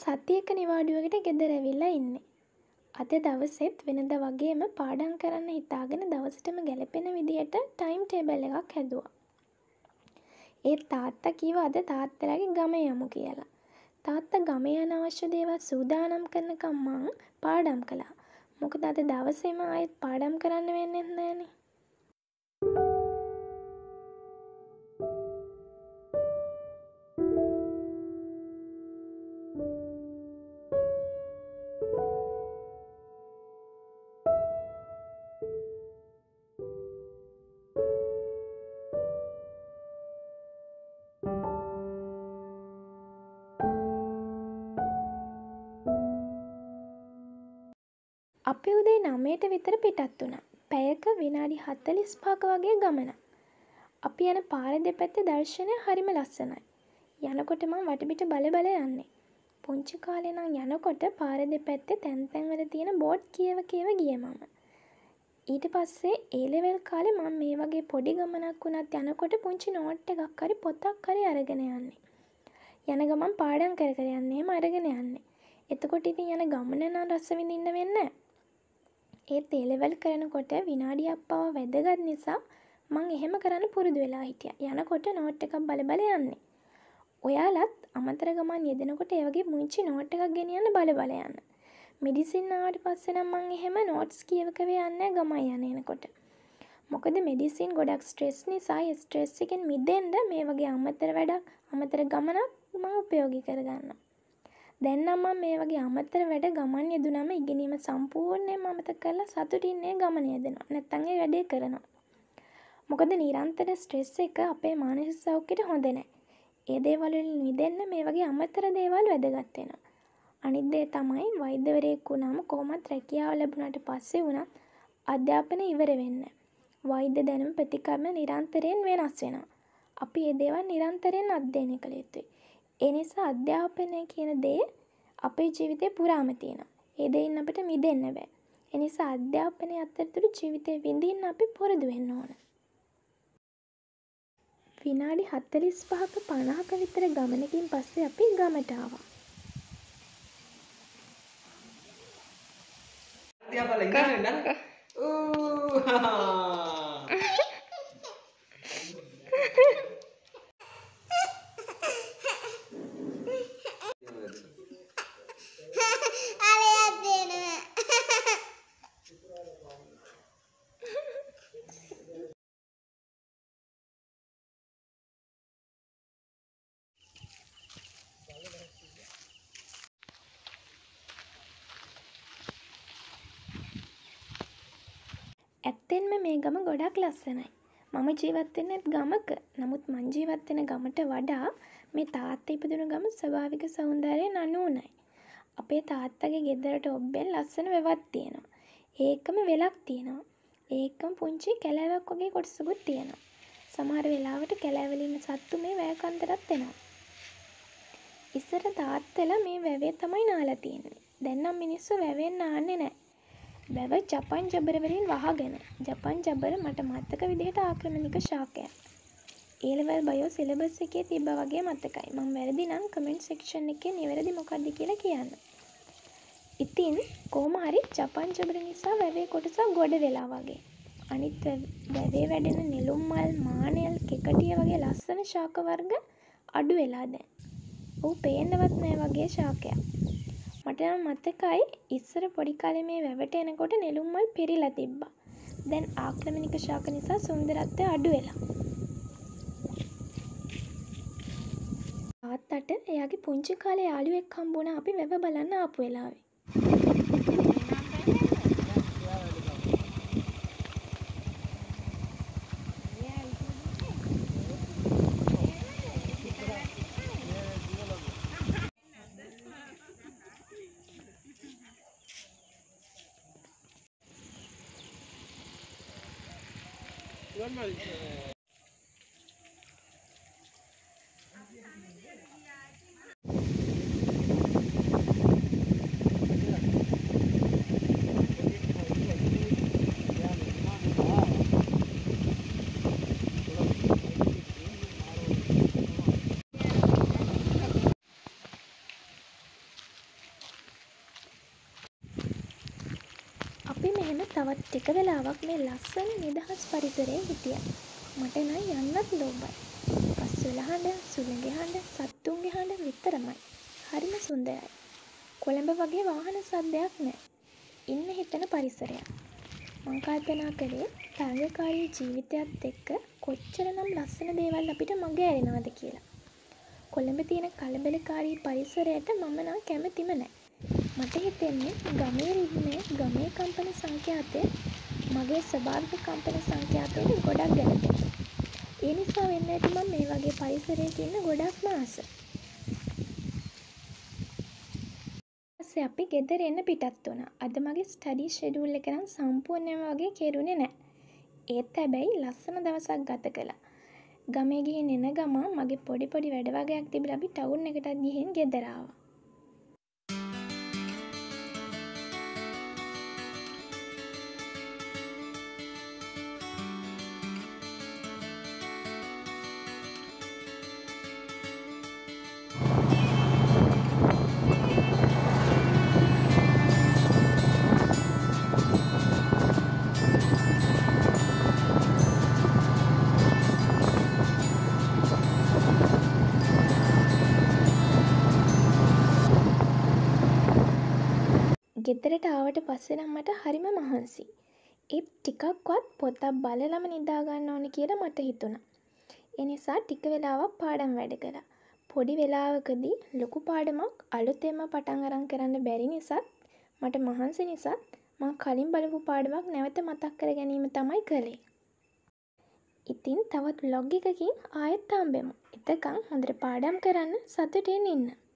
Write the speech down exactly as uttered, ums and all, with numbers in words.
සතියක නිවාඩුවකට ගෙදර ඇවිල්ලා ඉන්නේ. අද දවසෙත් වෙනදා වගේම පාඩම් කරන්න හිතාගෙන දවසටම ගැලපෙන විදියට ටයිම් ටේබල් එකක් හැදුවා. ඒත් තාත්තා කිව්වා අද තාත්තලාගේ ගමේ යමු කියලා. තාත්තා ගමේ යන අවශ්‍ය දේවල් සූදානම් කරනකම් මං පාඩම් කළා. මොකද අද දවසේම ආයෙත් පාඩම් කරන්න වෙන්නේ නැහනේ. අපි උදේ නවයට විතර පිටත් වුණා. පැයක විනාඩි හතළිස් පහක වගේ ගමන. අපි යන පාර දෙපැත්තේ දර්ශනය හරිම ලස්සනයි. යනකොට මම වටපිට බල බල යන්නේ. පුංචි කාලේ නම් යනකොට පාර දෙපැත්තේ තැන් තැන් වල තියෙන බෝඩ් කියව කියව ගියේ මම. ඊට පස්සේ ඒ ලෙවල් කාලේ මම මේ වගේ පොඩි ගමනක් වුණත් යනකොට පුංචි නෝට් එකක් හරි පොතක් හරි අරගෙන යන්නේ. යන ගමන් පාඩම් කර කර යන්නේ එහෙම අරගෙන යන්නේ. එතකොට ඉතින් යන ගමන නම් රස විඳින්න වෙන්නේ නැහැ. ඒත් ඒ ලෙවල් කරනකොට විනාඩියක් පවා වැදගත් නිසා මං එහෙම කරන්න පුරුදු වෙලා හිටියා. යනකොට නෝට් එකක් බල බල යන්නේ. ඔයාලත් අමතර ගමන් යෙදෙනකොට ඒ වගේ මුංචි නෝට් එකක් ගෙනියන්න බල බල යන්න. මෙඩිසින් ආවට පස්සේ නම් මං එහෙම නෝට්ස් කියව කව යන්නේ ගමන් යන එනකොට. මොකද මෙඩිසින් ගොඩක් ස්ට්‍රෙස් නිසා ඒ ස්ට්‍රෙස් එකෙන් මිදෙන්න මේ වගේ අමතර වැඩක් අමතර ගමනක් මම උපයෝගී කරගන්නවා. දැන් නම් මම මේ වගේ අමතර වැඩ ගමන් යෙදුනම ඉගෙනීම සම්පූර්ණයෙන්ම අමතක කරලා සතුටින් මේ ගමන යෙදෙනවා. නැත්තම් ඒ වැඩේ කරනවා. මොකද නිරන්තර ස්ට්‍රෙස් එක අපේ මානසික සෞඛ්‍යයට හොඳ නැහැ. ඒ දේවල් වලින් මිදෙන්න මේ වගේ අමතර දේවල් වැදගත් වෙනවා. අනිත් දේ තමයි වෛද්‍යවරයෙක් වුණාම කොහොමත් රැකියාව ලැබුණාට පස්සේ වුණත් අධ්‍යාපනය ඉවර වෙන්නේ. වෛද්‍ය දැනුම ප්‍රතිකර්ම නිරන්තරයෙන් වෙනස් වෙනවා. අපි මේ දේවල් නිරන්තරයෙන් අධ්‍යයනය කළ යුතුයි. ඒ නිසා අධ්‍යාපනය කියන දේ අපේ ජීවිතේ පුරාම තියෙනවා. ඒ දෙයින් අපිට මිදෙන්න බෑ. ඒ නිසා අධ්‍යාපනය අතරතුර ජීවිතේ විඳින්න අපි පුරුදු වෙන්න ඕන. විනාඩි හතළිස් පහක පනහක විතර ගමනකින් පස්සේ අපි ගමට ආවා. අධ්‍යාපනය ඉන්න නේද? ඌ ඇත්තෙන්ම මේ ගම ගොඩක් ලස්සනයි. මම ජීවත් වෙන්නේත් ගමක. නමුත් මං ජීවත් වෙන ගමට වඩා මේ තාත්තා ඉපදුණු ගම ස්වභාවික සෞන්දර්යයෙන් අනූනයි. අපේ තාත්තගේ ගෙදරට ඔබ්බෙන් ලස්සන වැවක් තියෙනවා. ඒකම වෙලක් තියෙනවා. ඒකම පුංචි කැලෑවක් වගේ කොටසකුත් තියෙනවා. සමහර වෙලාවට කැලෑවල ඉන්න සත්තු මේ වැව කන්දරත් එනවා. ඉස්සර තාත්තලා මේ වැවේ තමයි නාලා තියෙන්නේ. දැන් නම් මිනිස්සු වැවෙන් නාන්නේ නැහැ. වැව ජපන් ජබර වලින් වහගෙන. ජපන් ජබර මට මතක විදිහට ආක්‍රමණික ශාකයක්. ඒ ලෙවල් බයෝ සිලබස් එකේ තිබ්බා වගේ මතකයි. මම වැරදි නම් කමෙන්ට් සෙක්ෂන් එකේ නිවැරදි මොකක්ද කියලා කියන්න. ඉතින් කොහොම හරි ජපන් ජබර නිසා වැවේ කොටසක් ගොඩ වෙලා වගේ. අනිත් වැවේ වැඩෙන නෙළුම් මල්, මානෙල්, කෙකටිය වගේ ලස්සන ශාක වර්ග අඩු වෙලා දැන්. ඌ පේන්නවත් නැහැ වගේ ශාකයක්. මට නම් මතකයි ඉස්සර පොඩි කාලේ මේ වැවට එනකොට නෙළුම් මල් පිරීලා තිබ්බා. දැන් ආක්‍රමණික ශාක නිසා සුන්දරත්වය අඩු වෙලා. තාත්තට එයාගේ පුංචි කාලේ යාළුවෙක් හම්බුණා අපි වැව බලන්න ආපු වෙලාවේ. අපි මෙහෙම තවත් ටික වෙලාවක් මේ ලස්සන නිදහස් පරිසරයේ හිටියා. මට නම් යන්නත් ලෝභයි. පස්වල හඬ, සුළඟේ හඬ, සත්තුන්ගේ හඬ විතරමයි. හරිම සුන්දරයි. කොළඹ වගේ වාහන සද්දයක් නැහැ. ඉන්න හිටන පරිසරයක්. මං කල්පනා කළේ තරඟකාරී ජීවිතයත් එක්ක කොච්චරනම් ලස්සන දේවල් අපිට මගේ ඇරෙනවද කියලා. කොළඹ තියෙන කලබලකාරී පරිසරයට මම නම් කැමතිම නැහැ. මට හිතෙන්නේ ගමේ රිද්මේ ගමේ කම්පන සංඛ්‍යාතය මගේ ස්වභාවික කම්පන සංඛ්‍යාතයට ගොඩක් ගැලපෙනවා. ඒ නිසා වෙන්න ඇති මම මේ වගේ පරිසරයක ඉන්න ගොඩක්ම ආස. ඊපස්සේ අපි ගෙදර එන්න පිටත් වුණා. අද මගේ ස්ටඩි ෂෙඩියුල් එක නම් සම්පූර්ණයෙන්ම වගේ කෙරුණේ නැහැ. ඒත් හැබැයි ලස්සන දවසක් ගත කළා. ගමේ ගිහින් එන ගමන් මගේ පොඩි පොඩි වැඩ වගයක් තිබිලා අපි ටවුන් එකටත් ගිහින් ගෙදර ආවා. ගෙදරට ආවට පස්සේ නම් මට හරිම මහන්සි. ඒත් ටිකක්වත් පොතක් බලලම නිදා ගන්න ඕනේ කියලා මට හිතුණා. ඒ නිසා ටික වෙලාවක් පාඩම් වැඩ කළා. පොඩි වෙලාවකදී ලොකු පාඩමක් අලුතෙන්ම පටන් අරන් කරන්න බැරි නිසාත් මට මහන්සි නිසාත් මම කලින් බලපු පාඩමක් නැවත මතක් කර ගැනීම තමයි කළේ. ඉතින් තවත් vlog එකකින් ආයෙත් හම්බෙමු. එතකන් හොඳට පාඩම් කරන්න සතුටින් ඉන්න.